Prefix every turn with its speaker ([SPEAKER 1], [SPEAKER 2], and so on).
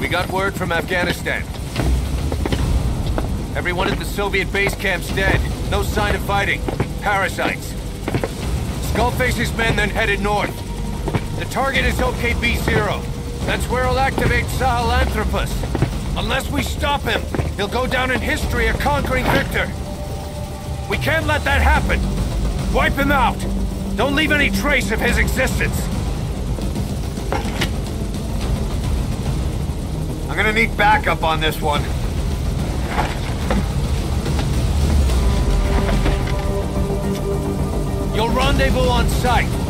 [SPEAKER 1] We got word from Afghanistan. Everyone at the Soviet base camp's dead. No sign of fighting. Parasites. Skullface's men then headed north. The target is OKB-0. That's where he'll activate Sahelanthropus. Unless we stop him, he'll go down in history a conquering victor. We can't let that happen. Wipe him out. Don't leave any trace of his existence.
[SPEAKER 2] I'm gonna need backup on this one.
[SPEAKER 1] You'll rendezvous on site.